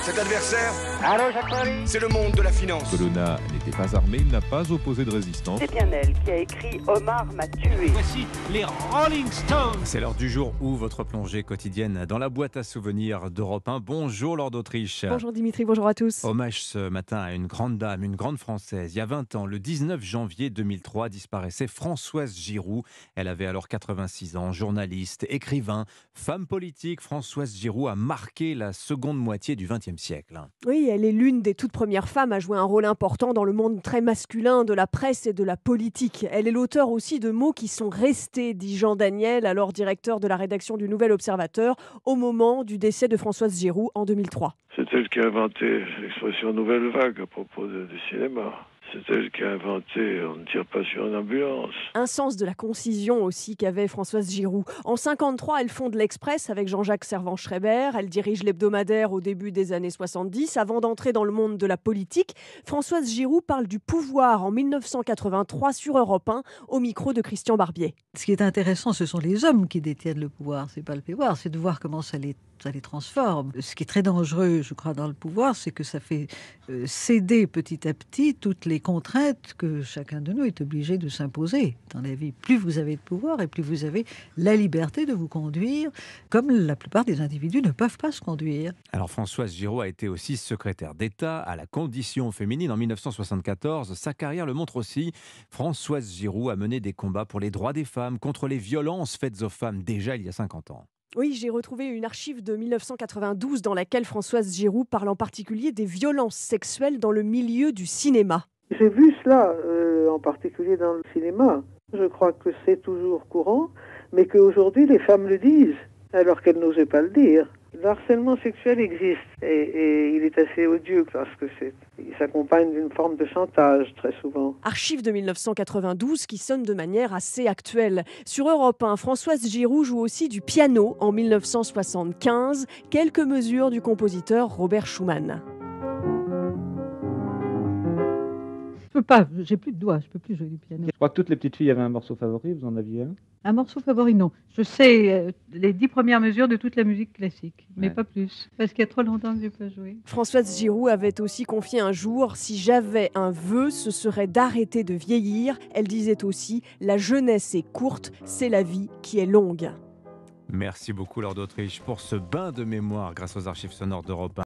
Cet adversaire, c'est le monde de la finance. Colonna n'était pas armé, il n'a pas opposé de résistance. C'est bien elle qui a écrit « Omar m'a tué ». Voici les Rolling Stones. C'est l'heure du jour où votre plongée quotidienne dans la boîte à souvenirs d'Europe 1. Bonjour Laure d'Autriche. Bonjour Dimitri, bonjour à tous. Hommage ce matin à une grande dame, une grande Française. Il y a 20 ans, le 19 janvier 2003, disparaissait Françoise Giroud. Elle avait alors 86 ans, journaliste, écrivain, femme politique. Françoise Giroud a marqué la seconde moitié du XXe siècle. Oui, elle est l'une des toutes premières femmes à jouer un rôle important dans le monde très masculin de la presse et de la politique. Elle est l'auteur aussi de mots qui sont restés, dit Jean Daniel, alors directeur de la rédaction du Nouvel Observateur, au moment du décès de Françoise Giroud en 2003. C'est elle qui a inventé l'expression nouvelle vague à propos du cinéma. C'est elle qui a inventé « on ne tire pas sur une ambulance ». Un sens de la concision aussi qu'avait Françoise Giroud. En 1953, elle fonde l'Express avec Jean-Jacques Servan-Schreiber. Elle dirige l'hebdomadaire au début des années 70. Avant d'entrer dans le monde de la politique, Françoise Giroud parle du pouvoir en 1983 sur Europe 1 au micro de Christian Barbier. Ce qui est intéressant, ce sont les hommes qui détiennent le pouvoir. C'est pas le pouvoir, c'est de voir comment ça les transforme. Ce qui est très dangereux, je crois, dans le pouvoir, c'est que ça fait céder petit à petit toutes les contraintes que chacun de nous est obligé de s'imposer dans la vie. Plus vous avez de pouvoir et plus vous avez la liberté de vous conduire, comme la plupart des individus ne peuvent pas se conduire. Alors Françoise Giroud a été aussi secrétaire d'État à la condition féminine en 1974. Sa carrière le montre aussi. Françoise Giroud a mené des combats pour les droits des femmes, contre les violences faites aux femmes déjà il y a 50 ans. Oui, j'ai retrouvé une archive de 1992 dans laquelle Françoise Giroud parle en particulier des violences sexuelles dans le milieu du cinéma. J'ai vu cela, en particulier dans le cinéma. Je crois que c'est toujours courant, mais qu'aujourd'hui les femmes le disent, alors qu'elles n'osaient pas le dire. Le harcèlement sexuel existe et il est assez odieux parce que il s'accompagne d'une forme de chantage très souvent. Archive de 1992 qui sonne de manière assez actuelle. Sur Europe 1, Françoise Giroud joue aussi du piano en 1975. Quelques mesures du compositeur Robert Schumann. Je peux pas, j'ai plus de doigts, je peux plus jouer du piano. Je crois que toutes les petites filles avaient un morceau favori, vous en aviez un? Un morceau favori, non. Je sais les 10 premières mesures de toute la musique classique, mais pas plus, parce qu'il y a trop longtemps que j'ai pas joué. Françoise Giroud avait aussi confié un jour « Si j'avais un vœu, ce serait d'arrêter de vieillir ». Elle disait aussi « La jeunesse est courte, c'est la vie qui est longue ». Merci beaucoup Laure d'Autriche pour ce bain de mémoire grâce aux archives sonores d'Europe 1.